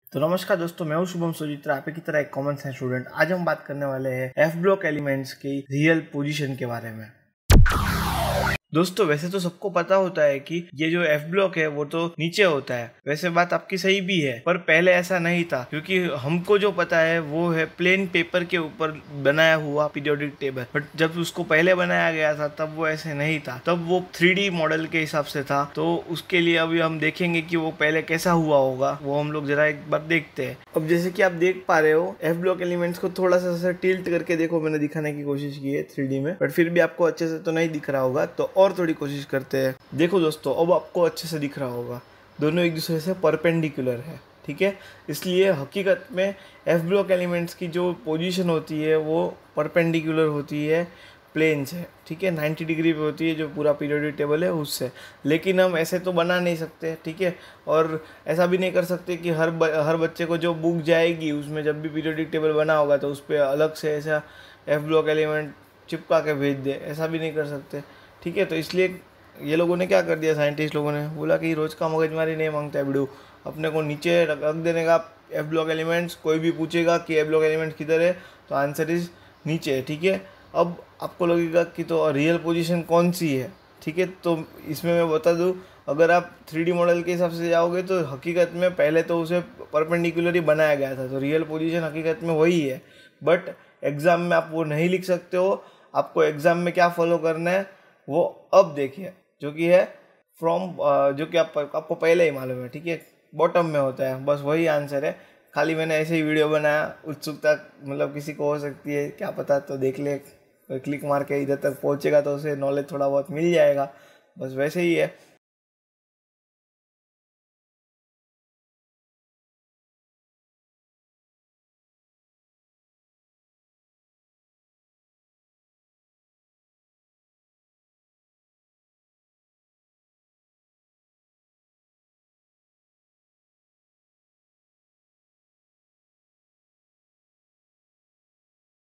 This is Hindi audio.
तो नमस्कार दोस्तों, मैं हूं शुभम सुजित्रा, आप की तरह एक कॉमन साइंस स्टूडेंट। आज हम बात करने वाले हैं एफ ब्लॉक एलिमेंट्स की रियल पोजीशन के बारे में। दोस्तों, वैसे तो सबको पता होता है कि ये जो एफ ब्लॉक है वो तो नीचे होता है। वैसे बात आपकी सही भी है, पर पहले ऐसा नहीं था, क्योंकि हमको जो पता है वो है प्लेन पेपर के ऊपर बनाया हुआ पीरियोडिक टेबल। बट जब उसको पहले बनाया गया था तब वो ऐसे नहीं था, तब वो 3D मॉडल के हिसाब से था। तो उसके लिए अभी हम देखेंगे कि वो पहले कैसा हुआ होगा, वो हम लोग जरा एक बार देखते हैं। अब जैसे कि आप देख पा रहे हो, एफ ब्लॉक एलिमेंट्स को थोड़ा सा टिल्ट करके देखो, मैंने दिखाने की कोशिश की है 3D में, बट फिर भी आपको अच्छे से तो नहीं दिख रहा होगा। तो और थोड़ी कोशिश करते हैं। देखो दोस्तों, अब आपको अच्छे से दिख रहा होगा, दोनों एक दूसरे से परपेंडिकुलर है, ठीक है। इसलिए हकीकत में एफ ब्लॉक एलिमेंट्स की जो पोजीशन होती है वो परपेंडिकुलर होती है प्लेन से, ठीक है। 90 डिग्री पे होती है जो पूरा पीरियोडिक टेबल है उससे। लेकिन हम ऐसे तो बना नहीं सकते, ठीक है। और ऐसा भी नहीं कर सकते कि हर बच्चे को जो बुक जाएगी उसमें जब भी पीरियोडिक टेबल बना होगा तो उस पर अलग से ऐसा एफ ब्लॉक एलिमेंट चिपका के भेज दे, ऐसा भी नहीं कर सकते, ठीक है। तो इसलिए ये लोगों ने क्या कर दिया, साइंटिस्ट लोगों ने बोला कि रोज़ का मगजमारी नहीं मांगता है बिडू, अपने को नीचे रख देने का एफ ब्लॉक एलिमेंट्स। कोई भी पूछेगा कि एफ ब्लॉक एलिमेंट्स किधर है तो आंसर इज नीचे है, ठीक है। अब आपको लगेगा कि तो रियल पोजीशन कौन सी है, ठीक है। तो इसमें मैं बता दूं, अगर आप 3D मॉडल के हिसाब से जाओगे तो हकीकत में पहले तो उसे परपेंडिकुलर बनाया गया था, तो रियल पोजीशन हकीकत में वही है। बट एग्ज़ाम में आप वो नहीं लिख सकते हो। आपको एग्ज़ाम में क्या फॉलो करना है वो अब देखिए, जो कि है फ्रॉम, जो कि आपको पहले ही मालूम है, ठीक है। बॉटम में होता है, बस वही आंसर है। खाली मैंने ऐसे ही वीडियो बनाया, उत्सुकता मतलब किसी को हो सकती है, क्या पता, तो देख ले, क्लिक मार के इधर तक पहुंचेगा तो उसे नॉलेज थोड़ा बहुत मिल जाएगा, बस वैसे ही है।